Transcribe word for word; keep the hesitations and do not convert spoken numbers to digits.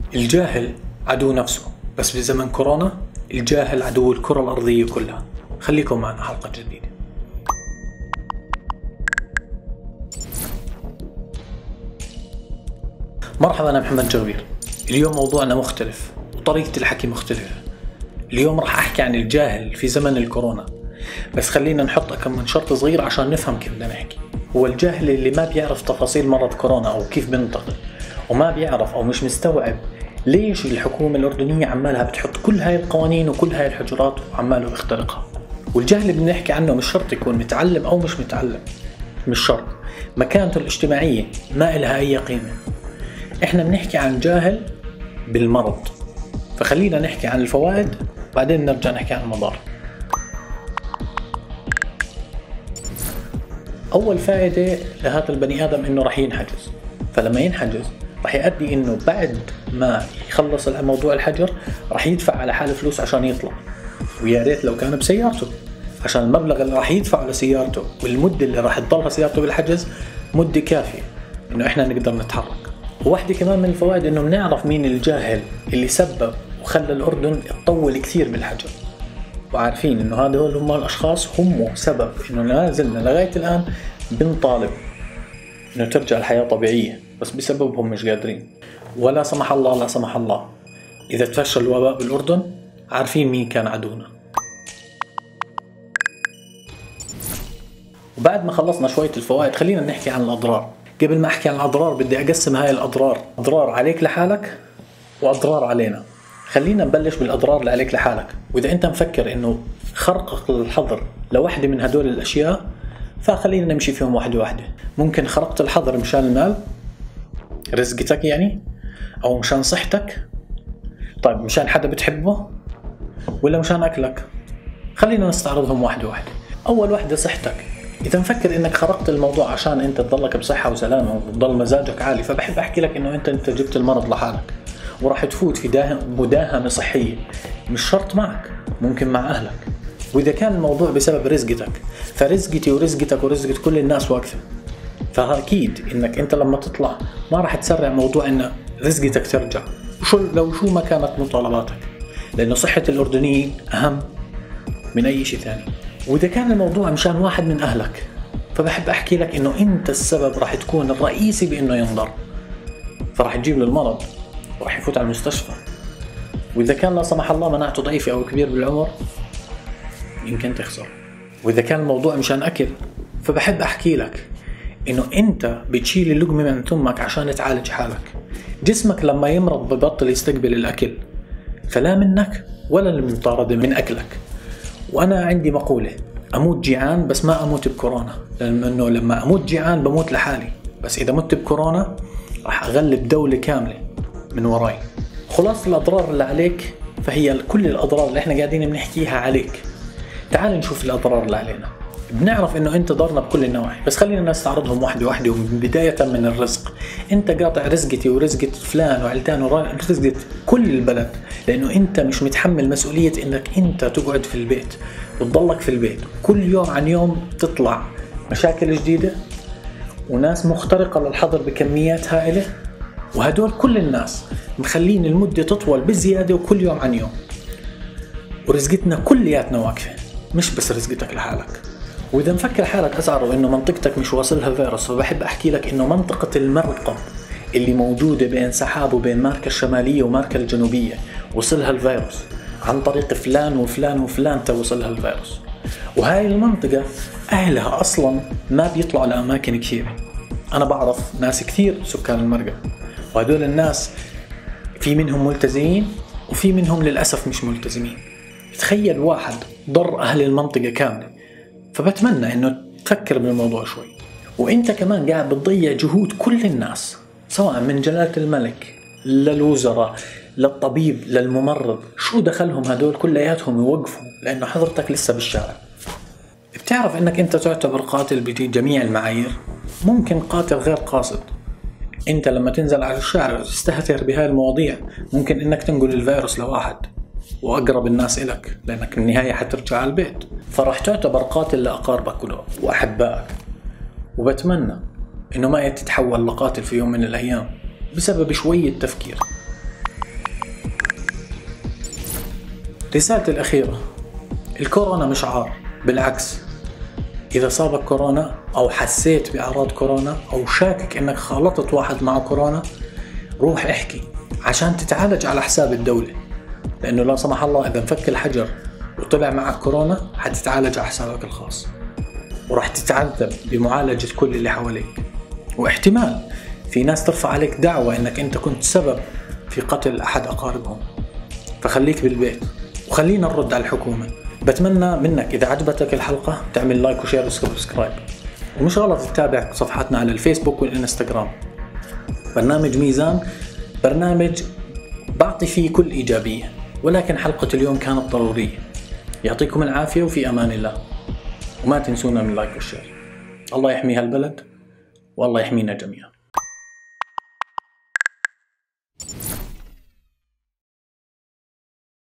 الجاهل عدو نفسه، بس بزمن كورونا الجاهل عدو الكرة الأرضية كلها. خليكم معنا حلقة جديدة. مرحبا، أنا محمد جربير. اليوم موضوعنا مختلف وطريقة الحكي مختلفة. اليوم راح أحكي عن الجاهل في زمن الكورونا، بس خلينا نحط كم من شرط صغير عشان نفهم كيف بدنا نحكي. هو الجاهل اللي ما بيعرف تفاصيل مرض كورونا أو كيف بينتقل، وما بيعرف أو مش مستوعب ليش الحكومة الأردنية عمالها بتحط كل هاي القوانين وكل هاي الحجرات وعماله بيخترقها. والجاهل اللي بنحكي عنه مش شرط يكون متعلم أو مش متعلم، مش شرط، مكانته الاجتماعية ما إلها أي قيمة. إحنا بنحكي عن جاهل بالمرض، فخلينا نحكي عن الفوائد بعدين نرجع نحكي عن المضار. أول فائدة لهذا البني آدم إنه رح ينحجز، فلما ينحجز رح يؤدي إنه بعد ما يخلص موضوع الحجر رح يدفع على حاله فلوس عشان يطلع، ويا ريت لو كان بسيارته، عشان المبلغ اللي رح يدفعه لسيارته والمدة اللي رح تضلها سيارته بالحجز مدة كافية إنه إحنا نقدر نتحرك. وواحدة كمان من الفوائد إنه بنعرف مين الجاهل اللي سبب وخلى الأردن تطول كثير بالحجر، وعارفين إنه هذول هم الأشخاص هم سبب إنه لا زلنا لغاية الآن بنطالب إنه ترجع الحياة طبيعية، بس بسببهم مش قادرين. ولا سمح الله لا سمح الله إذا تفشل الوباء بالأردن عارفين مين كان عدونا. وبعد ما خلصنا شوية الفوائد خلينا نحكي عن الأضرار. قبل ما أحكي عن الأضرار بدي أقسم هاي الأضرار، أضرار عليك لحالك وأضرار علينا. خلينا نبلش بالأضرار اللي عليك لحالك. وإذا أنت مفكر إنه خرقك الحظر لوحدة من هدول الأشياء فخلينا نمشي فيهم واحدة واحدة. ممكن خرقت الحظر مشان المال، رزقتك يعني، أو مشان صحتك، طيب مشان حدا بتحبه، ولا مشان أكلك؟ خلينا نستعرضهم واحدة واحدة. أول واحدة صحتك. إذا مفكر إنك خرقت الموضوع عشان أنت تضلك بصحة وسلامة وتضل مزاجك عالي، فبحب أحكي لك إنه أنت أنت جبت المرض لحالك وراح تفوت في مداهمة صحية، مش شرط معك، ممكن مع أهلك. وإذا كان الموضوع بسبب رزقتك فرزقتي ورزقتك ورزقة كل الناس واقفة، فأكيد إنك أنت لما تطلع ما راح تسرع موضوع إن رزقتك ترجع وشو لو شو ما كانت مطالباتك، لأنه صحة الأردنيين أهم من أي شيء ثاني. وإذا كان الموضوع مشان واحد من أهلك فبحب أحكي لك إنه أنت السبب راح تكون الرئيسي بإنه ينضر، فراح تجيب له المرض وراح يفوت على المستشفى. وإذا كان لا سمح الله مناعته ضعيفة أو كبير بالعمر يمكن تخسر. وإذا كان الموضوع مشان أكل فبحب أحكي لك إنه أنت بتشيل اللقمة من تمك عشان تعالج حالك. جسمك لما يمرض ببطل يستقبل الأكل، فلا منك ولا المطاردة من أكلك. وأنا عندي مقولة، أموت جيعان بس ما أموت بكورونا، لأنه لما أموت جيعان بموت لحالي، بس إذا مت بكورونا راح أغلب دولة كاملة من وراي. خلاص الأضرار اللي عليك فهي كل الأضرار اللي إحنا قاعدين بنحكيها عليك. تعال نشوف الأضرار اللي علينا. بنعرف إنه أنت ضرنا بكل النواحي، بس خلينا نستعرضهم واحدة واحدة. وبداية من الرزق، أنت قاطع رزقتي ورزقة فلان وعلتان ورزقة كل البلد، لأنه أنت مش متحمل مسؤولية إنك أنت تقعد في البيت وتضلك في البيت. كل يوم عن يوم تطلع مشاكل جديدة وناس مخترقة للحظر بكميات هائلة، وهدول كل الناس مخلين المدة تطول بزيادة وكل يوم عن يوم، ورزقتنا كلياتنا واقفة، مش بس رزقتك لحالك. وإذا مفكر حالك أسعر وإنه منطقتك مش واصلها فيروس، فبحب أحكي لك إنه منطقة المرقب اللي موجودة بين سحاب وبين ماركا الشمالية وماركا الجنوبية وصلها الفيروس عن طريق فلان وفلان وفلان توصلها الفيروس. وهاي المنطقة أهلها أصلا ما بيطلعوا لأماكن كثيرة. أنا بعرف ناس كثير سكان المرقب، وهدول الناس في منهم ملتزمين وفي منهم للأسف مش ملتزمين. تخيل واحد ضر أهل المنطقة كاملة، فبتمنى إنه تفكر بالموضوع شوي. وإنت كمان قاعد بتضيع جهود كل الناس، سواء من جلالة الملك للوزراء للطبيب للممرض. شو دخلهم هدول كلياتهم يوقفوا لأنه حضرتك لسه بالشارع؟ بتعرف إنك أنت تعتبر قاتل بجميع المعايير، ممكن قاتل غير قاصد. أنت لما تنزل على الشارع وتستهتر بهاي المواضيع ممكن إنك تنقل الفيروس لواحد وأقرب الناس إلك، لأنك بالنهاية حترجع على البيت، فراح تعتبر قاتل لأقاربك وأحبائك. وبتمنى إنه ما تتحول لقاتل في يوم من الأيام بسبب شوية تفكير. رسالتي الأخيرة، الكورونا مش عار، بالعكس إذا صابك كورونا أو حسيت بأعراض كورونا أو شاكك إنك خالطت واحد معه كورونا، روح احكي عشان تتعالج على حساب الدولة، لأنه لا سمح الله إذا انفك الحجر وطلع معك كورونا حتتعالج على حسابك الخاص، وراح تتعذب بمعالجة كل اللي حواليك، واحتمال في ناس ترفع عليك دعوة إنك أنت كنت سبب في قتل أحد أقاربهم. فخليك بالبيت وخلينا نرد على الحكومة. بتمنى منك إذا عجبتك الحلقة تعمل لايك وشير وسبسكرايب، ومش غلط تتابع صفحاتنا على الفيسبوك والإنستغرام. برنامج ميزان برنامج بعطي فيه كل إيجابية، ولكن حلقة اليوم كانت ضرورية. يعطيكم العافية وفي أمان الله، وما تنسونا من لايك والشير. الله يحمي هالبلد والله يحمينا جميعا.